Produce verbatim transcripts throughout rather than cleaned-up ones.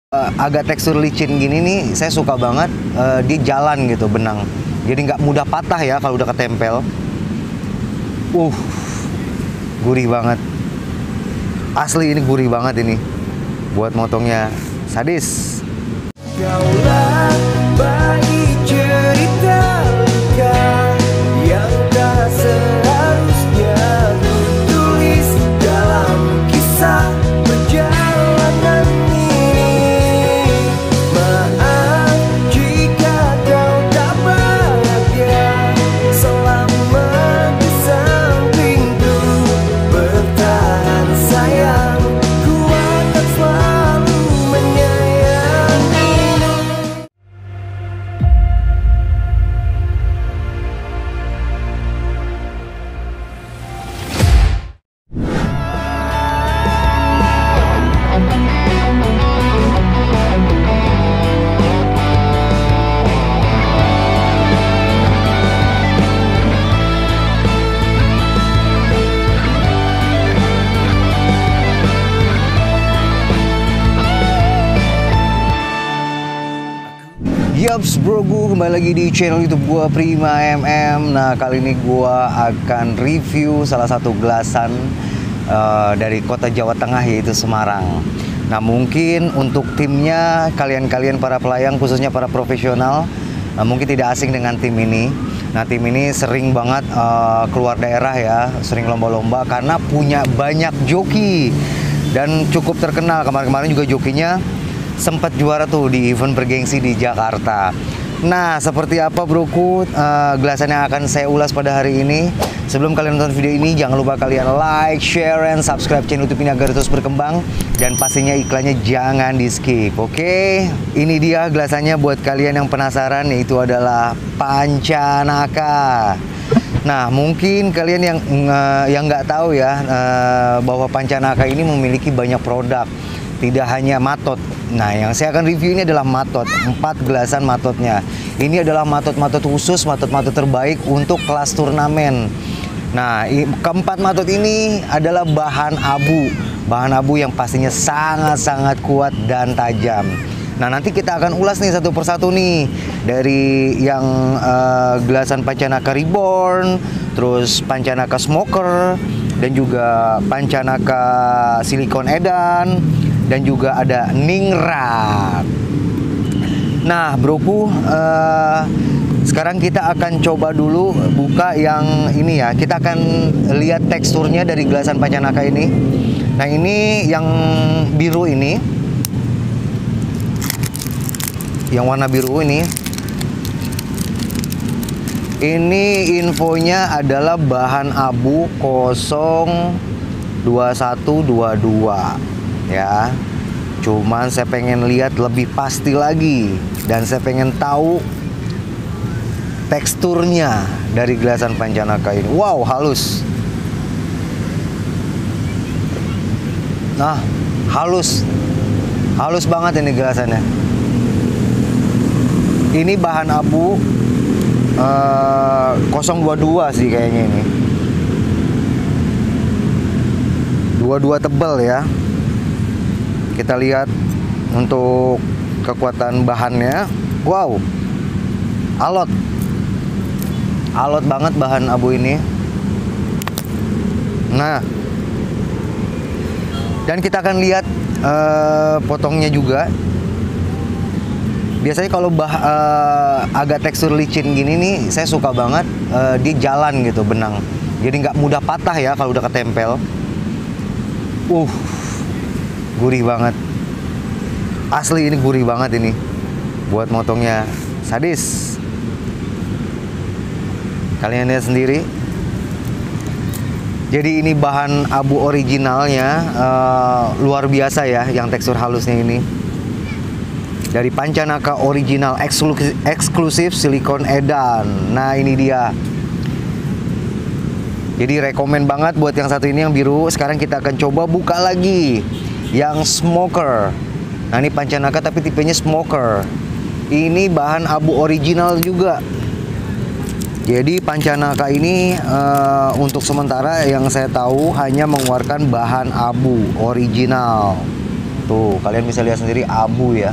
Uh, agak tekstur licin gini nih, saya suka banget uh, di jalan gitu benang. Jadi nggak mudah patah ya kalau udah ketempel. Uh, gurih banget. Asli ini gurih banget ini. Buat motongnya sadis. Kaulah bagi cerita luka yang tak seharusnya tulis dalam kisah perjalanan ini. Maaf jika kau tak bahagia selama di sampingku. Bertahan sayang, ku akan selalu menyayangi. Yaps bro, gue kembali lagi di channel YouTube gue Prima M M. Nah kali ini gue akan review salah satu gelasan uh, dari kota Jawa Tengah, yaitu Semarang. Nah mungkin untuk timnya, kalian-kalian para pelayang khususnya para profesional uh, mungkin tidak asing dengan tim ini. Nah tim ini sering banget uh, keluar daerah ya, sering lomba-lomba karena punya banyak joki dan cukup terkenal. Kemarin-kemarin juga jokinya sempat juara tuh di event bergengsi di Jakarta. Nah, seperti apa broku uh, gelasan yang akan saya ulas pada hari ini. Sebelum kalian nonton video ini, jangan lupa kalian like, share, and subscribe channel YouTube ini agar terus berkembang. Dan pastinya iklannya jangan di skip, oke? Okay? Ini dia gelasannya buat kalian yang penasaran, yaitu adalah Pancanaka. Nah, mungkin kalian yang uh, yang nggak tahu ya uh, bahwa Pancanaka ini memiliki banyak produk. Tidak hanya matot. Nah, yang saya akan review ini adalah matot, empat gelasan matotnya. Ini adalah matot-matot khusus, matot-matot terbaik untuk kelas turnamen. Nah, keempat matot ini adalah bahan abu. Bahan abu yang pastinya sangat-sangat kuat dan tajam. Nah, nanti kita akan ulas nih satu persatu nih. Dari yang uh, gelasan Pancanaka Reborn, terus Pancanaka Smoker, dan juga Pancanaka Silicon Edan, dan juga ada Ningrat. Nah broku, uh, sekarang kita akan coba dulu buka yang ini ya. Kita akan lihat teksturnya dari gelasan Pancanaka ini. Nah ini yang biru ini, yang warna biru ini. Ini infonya adalah bahan abu nol dua satu dua dua. Ya, cuman saya pengen lihat lebih pasti lagi dan saya pengen tahu teksturnya dari gelasan Pancanaka ini. Wow, halus. Nah, halus, halus banget ini gelasannya. Ini bahan abu uh, nol dua dua sih kayaknya ini. dua dua tebal ya. Kita lihat untuk kekuatan bahannya. Wow, alot, alot banget bahan abu ini. Nah, dan kita akan lihat uh, potongnya juga. Biasanya kalau bah, uh, agak tekstur licin gini nih, saya suka banget uh, di jalan gitu benang. Jadi nggak mudah patah ya kalau udah ketempel. Uh. Gurih banget. Asli ini gurih banget ini. Buat motongnya sadis. Kalian lihat sendiri. Jadi ini bahan abu originalnya uh, luar biasa ya, yang tekstur halusnya ini. Dari Pancanaka original eksklusif, eksklusif Silicon Edan. Nah ini dia. Jadi rekomen banget buat yang satu ini yang biru. Sekarang kita akan coba buka lagi yang smoker. Nah ini Pancanaka tapi tipenya smoker. Ini bahan abu original juga. Jadi Pancanaka ini uh, untuk sementara yang saya tahu hanya mengeluarkan bahan abu original. Tuh, kalian bisa lihat sendiri abu ya.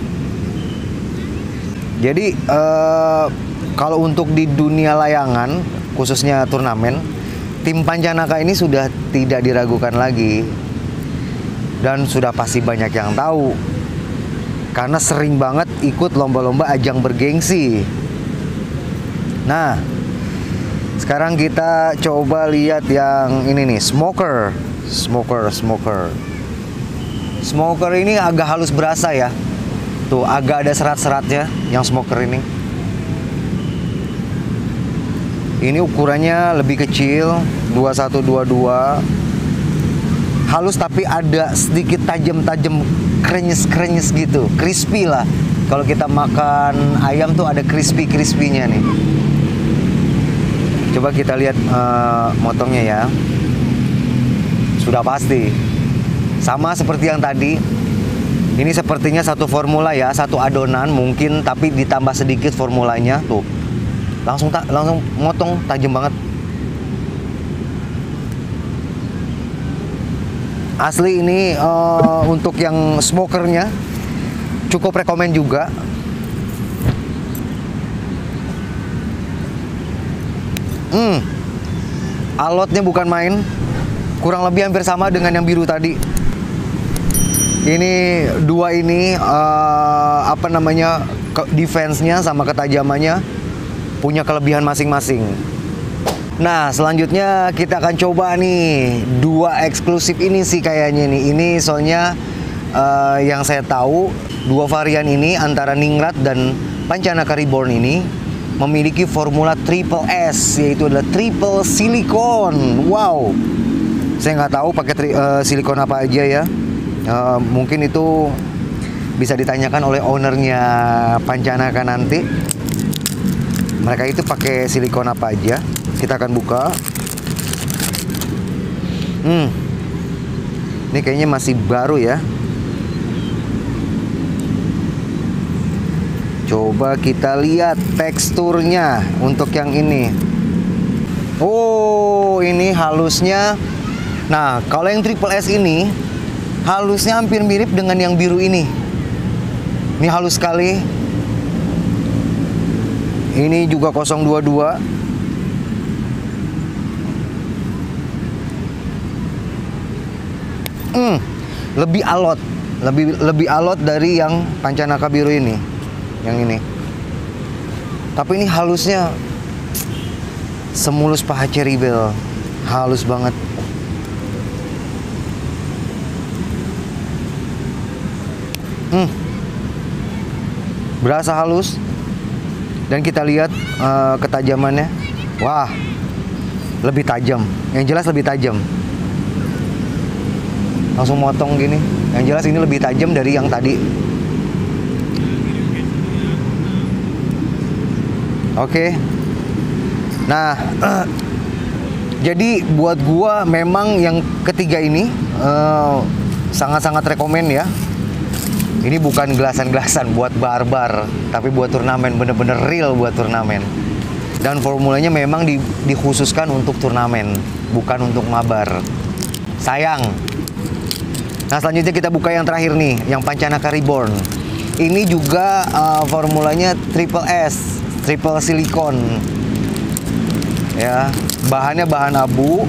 Jadi eh, kalau untuk di dunia layangan, khususnya turnamen, tim Pancanaka ini sudah tidak diragukan lagi. Dan sudah pasti banyak yang tahu. Karena sering banget ikut lomba-lomba ajang bergengsi. Nah, sekarang kita coba lihat yang ini nih, smoker. Smoker, smoker. Smoker ini agak halus berasa ya. Tuh, agak ada serat-seratnya yang smoker ini. Ini ukurannya lebih kecil, dua puluh satu dua puluh dua. Halus tapi ada sedikit tajam-tajam, krenyes-krenyes gitu, crispy lah. Kalau kita makan ayam tuh ada crispy-crispy-nya nih. Coba kita lihat uh, motongnya ya. Sudah pasti sama seperti yang tadi. Ini sepertinya satu formula ya, satu adonan mungkin, tapi ditambah sedikit formulanya. Tuh, langsung tak langsung motong, tajam banget. Asli ini uh, untuk yang smokernya cukup rekomen juga. Hmm, alotnya bukan main, kurang lebih hampir sama dengan yang biru tadi. Ini dua ini uh, apa namanya, defense-nya sama ketajamannya punya kelebihan masing-masing. Nah, selanjutnya kita akan coba nih dua eksklusif ini sih kayaknya nih. Ini soalnya uh, yang saya tahu dua varian ini antara Ningrat dan Pancanaka Reborn ini memiliki formula triple S, yaitu adalah triple silikon. Wow, saya nggak tahu pakai tri, uh, silikon apa aja ya. Uh, mungkin itu bisa ditanyakan oleh ownernya Pancanaka nanti. Mereka itu pakai silikon apa aja? Kita akan buka. Hmm, ini kayaknya masih baru ya. Coba kita lihat teksturnya untuk yang ini. Oh, ini halusnya. Nah, kalau yang triple S ini halusnya hampir mirip dengan yang biru ini. Ini halus sekali. Ini juga nol dua dua. Hmm, lebih alot, lebih lebih alot dari yang Pancanaka biru ini, yang ini. Tapi ini halusnya semulus paha Cherry Belle, halus banget. Hmm, berasa halus. Dan kita lihat uh, ketajamannya, wah, lebih tajam. Yang jelas lebih tajam. Langsung motong gini. Yang jelas ini lebih tajam dari yang tadi. Oke. Nah, uh, jadi buat gua memang yang ketiga ini uh, sangat-sangat rekomen ya. Ini bukan gelasan-gelasan buat barbar, tapi buat turnamen, bener-bener real buat turnamen. Dan formulanya memang di, dikhususkan untuk turnamen, bukan untuk mabar. Sayang. Nah, selanjutnya kita buka yang terakhir nih, yang Pancanaka Reborn. Ini juga uh, formulanya triple S, triple silikon. Ya, bahannya bahan abu.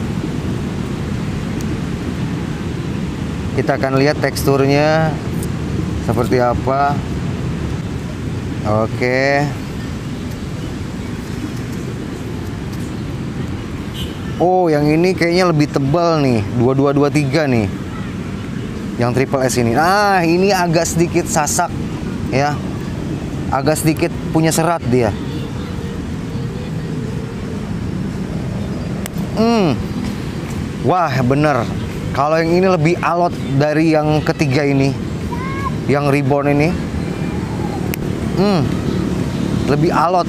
Kita akan lihat teksturnya seperti apa. Oke. Oh, yang ini kayaknya lebih tebal nih, dua dua dua tiga nih. Yang triple S ini. Ah, ini agak sedikit sasak ya. Agak sedikit punya serat dia. Hmm. Wah, bener. Kalau yang ini lebih alot dari yang ketiga ini. Yang Reborn ini. Hmm. Lebih alot.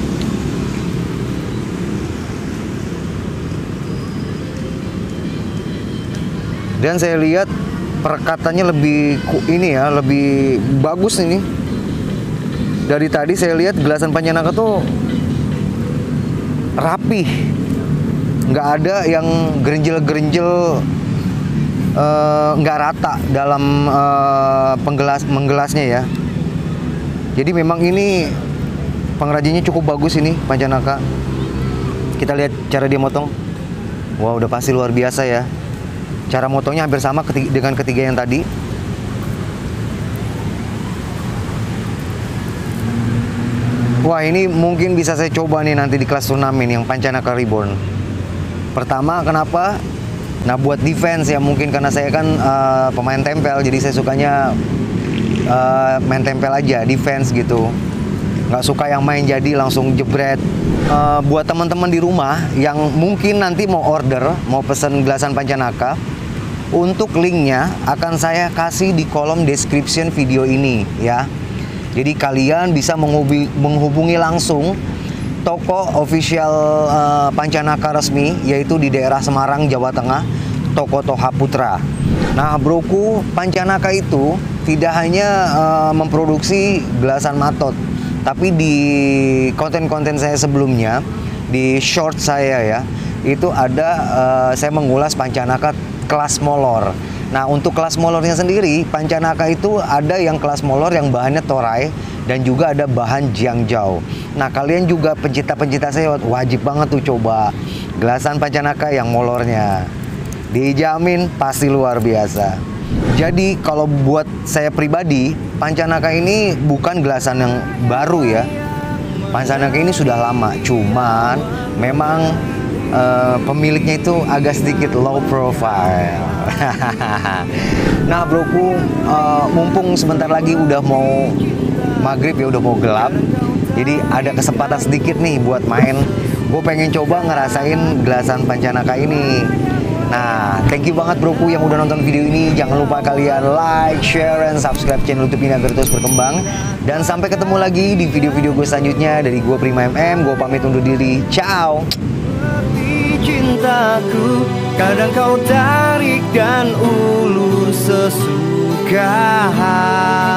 Dan saya lihat perekatannya lebih ini ya, lebih bagus ini. Dari tadi saya lihat gelasan Pancanaka tuh rapih, nggak ada yang gerenjel-gerenjel eh, nggak rata dalam eh, penggelas menggelasnya ya. Jadi memang ini pengrajinnya cukup bagus ini Pancanaka. Kita lihat cara dia motong. Wah, udah pasti luar biasa ya. Cara motongnya hampir sama ketiga, dengan ketiga yang tadi. Wah, ini mungkin bisa saya coba nih nanti di kelas turnamen yang Pancanaka Reborn. Pertama, kenapa? Nah, buat defense ya, mungkin karena saya kan uh, pemain tempel, jadi saya sukanya uh, main tempel aja, defense gitu. Nggak suka yang main jadi langsung jebret. Uh, buat teman-teman di rumah yang mungkin nanti mau order, mau pesen gelasan Pancanaka, untuk linknya akan saya kasih di kolom description video ini ya. Jadi kalian bisa menghubungi, menghubungi langsung toko official uh, Pancanaka resmi, yaitu di daerah Semarang, Jawa Tengah, toko Toha Putra. Nah, broku, Pancanaka itu tidak hanya uh, memproduksi gelasan matot, tapi di konten-konten saya sebelumnya, di short saya ya, itu ada uh, saya mengulas Pancanaka kelas molor. Nah, untuk kelas molornya sendiri, Pancanaka itu ada yang kelas molor yang bahannya torai dan juga ada bahan jiangzhou. Nah, kalian juga pencinta-pencinta saya wajib banget tuh coba gelasan Pancanaka yang molornya. Dijamin pasti luar biasa. Jadi, kalau buat saya pribadi, Pancanaka ini bukan gelasan yang baru ya. Pancanaka ini sudah lama, cuman memang Uh, pemiliknya itu agak sedikit low profile. Nah, broku, uh, mumpung sebentar lagi udah mau maghrib ya, udah mau gelap, jadi ada kesempatan sedikit nih buat main. Gue pengen coba ngerasain gelasan Pancanaka ini. Nah, thank you banget broku yang udah nonton video ini. Jangan lupa kalian like, share, and subscribe channel YouTube ini agar terus berkembang. Dan sampai ketemu lagi di video-video gue selanjutnya. Dari gue Prima M M, gue pamit undur diri. Ciao. Cintaku, kadang kau tarik dan ulur sesuka.